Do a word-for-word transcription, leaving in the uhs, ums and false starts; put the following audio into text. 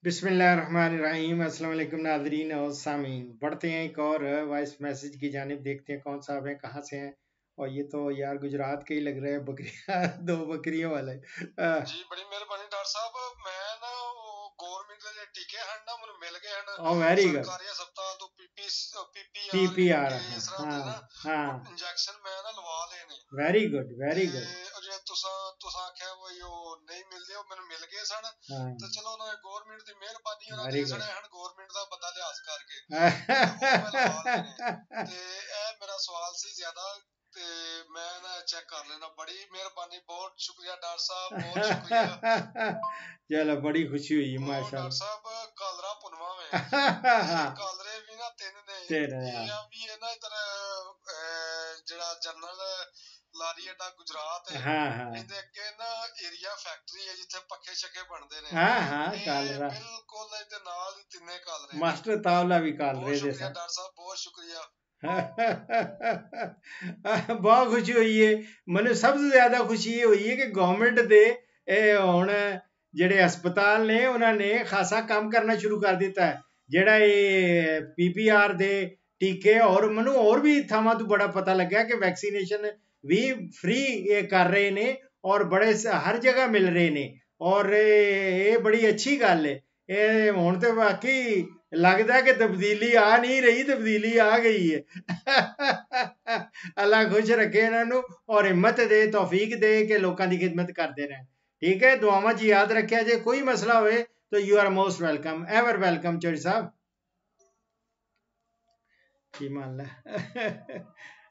बिस्मिल्लाहिर्रहमानिर्रहीम। अस्सलाम वालेकुम नाज़रीन और सामीन। बढ़ते हैं एक और वॉइस मैसेज की जानिब, देखते हैं कौन साहब हैं, कहाँ से हैं। और ये तो यार गुजरात के ही लग रहे हैं, बकरियां दो बकरियों वाले। जी बड़ी मेहरबानी डॉक्टर साहब, मैं ना गवर्नमेंट ਦੇ ਟੀਕੇ ਹਨ ਨਾ ਮੈਨੂੰ ਮਿਲ ਗਏ ਹਨ ओ वेरी गुड। ਸਰਕਾਰੀ ਹਸਪਤਾਲ ਤੋਂ ਪੀਪੀ ਪੀਪੀਆਰ पीपीआर, ਕੇ ਇਸ ਤਰ੍ਹਾਂ हाँ ਦੇ ਨਾ हाँ, ਇੰਜੈਕਸ਼ਨ ਮੈਂ ਨਾ ਲਵਾ ਲਏ ਨੇ वेरी गुड ਤੇ वेरी गुड। ਉਹ ਜਿਹੜੇ ਤੁਸੀਂ ਤੁਸੀਂ ਆਖਿਆ ਵੀ ਉਹ ਨਹੀਂ ਮਿਲਦੇ, ਉਹ ਮੈਨੂੰ ਮਿਲ ਗਏ ਸਨ। हाँ, ਤੇ ਚਲੋ ਉਹਨਾਂ ਨੇ ਗਵਰਨਮੈਂਟ ਦੀ ਮਿਹਰਬਾਨੀ ਉਹਨਾਂ वेरी ਦੇ गुड। ਸਣੇ ਹਨ, ਗਵਰਨਮੈਂਟ ਦਾ ਬੰਦਾ ਲਿਹਾਜ਼ ਕਰਕੇ ਤੇ ਉਹ ਮੈਂ ਲਵਾ ਲਏ ਨੇ। ਤੇ ਇਹ ਮੇਰਾ ਸਵਾਲ ਸੀ ਜ਼ਿਆਦਾ, ਤੇ ਮੈਂ ਨਾ ਚੈੱਕ ਕਰ ਲੈਣਾ। ਬੜੀ ਮਿਹਰਬਾਨੀ, ਬਹੁਤ ਸ਼ੁਕਰੀਆ ਡਾਕਟਰ ਸਾਹਿਬ, ਬਹੁਤ ਸ਼ੁਕਰੀਆ। चलो बड़ी खुशी हुई ਉਹ ਡਾਕਟਰ माशाल्लाह। ਸਾਹਿਬ ਕਾਲਰਾ ਪੁਨਵਾ ਵੇ हाँ, ਇਹ ਕਾਲਰੇ ਵੀ ਨਾ ਤਿੰਨ ਨੇ। तेरे ਇਹ यार, ਆ ਵੀ ਇਹ ਨਾ ਇਧਰ ਜਿਹੜਾ ਜਨਰਲ ਲਾਰੀ ਅੱਡਾ ਗੁਜਰਾਤ ਹੈ, हाँ हाँ ਇਹਦੇ ਅੱਗੇ ਨਾ ਏਰੀਆ ਫੈਕਟਰੀ ਹੈ ਜਿੱਥੇ ਪੱਖੇ ਛੱਕੇ ਬਣਦੇ ਨੇ। हाँ हाँ, ਇਹ कालरा ਬਿਲਕੁਲ ਇਹਦੇ ਨਾਲ ਹੀ ਤਿੰਨੇ ਕਾਲਰੇ ਨੇ। मास्टर तावला भी ਬਹੁਤ कालरे ਸ਼ੁਕਰੀਆ जैसा। ਡਾਕਟਰ ਸਾਹਿਬ, ਬਹੁਤ ਸ਼ੁਕਰੀਆ। बहुत खुशी हुई है। मैंने सबसे ज्यादा खुशी ये हुई है कि गवर्नमेंट दे ਹੁਣ ਜਿਹੜੇ ਹਸਪਤਾਲ ਨੇ ਉਹਨਾਂ ਨੇ ਖਾਸਾ ਕੰਮ ਕਰਨਾ ਸ਼ੁਰੂ ਕਰ ਦਿੱਤਾ ਹੈ। ਜਿਹੜਾ ਇਹ ਪੀਪੀਆਰ ਦੇ ਟੀਕੇ, ਔਰ ਮੈਨੂੰ ਹੋਰ ਵੀ ਥਾਵਾਂ ਤੋਂ ਬੜਾ ਪਤਾ ਲੱਗਾ ਕਿ ਵੈਕਸੀਨੇਸ਼ਨ ਵੀ ਫ੍ਰੀ ਇਹ ਕਰ ਰਹੇ ਨੇ ਔਰ ਬੜੇ ਹਰ ਜਗ੍ਹਾ ਮਿਲ ਰਹੇ ਨੇ। ਔਰ ਇਹ ਬੜੀ ਅੱਛੀ ਗੱਲ ਹੈ। ਇਹ ਹੁਣ ਤੇ ਵਾਕਈ लगता है कि तब्दीली आ नहीं रही, तब्दीली आ गई है। अल्लाह खुश रखे इन्हों और हिम्मत दे, तौफीक दे कि लोगों की खिदमत करते रहें। ठीक है, दुआवां च याद रखिया जे कोई मसला होए तो you are most welcome, ever welcome Chaudhary साहब। की मान ला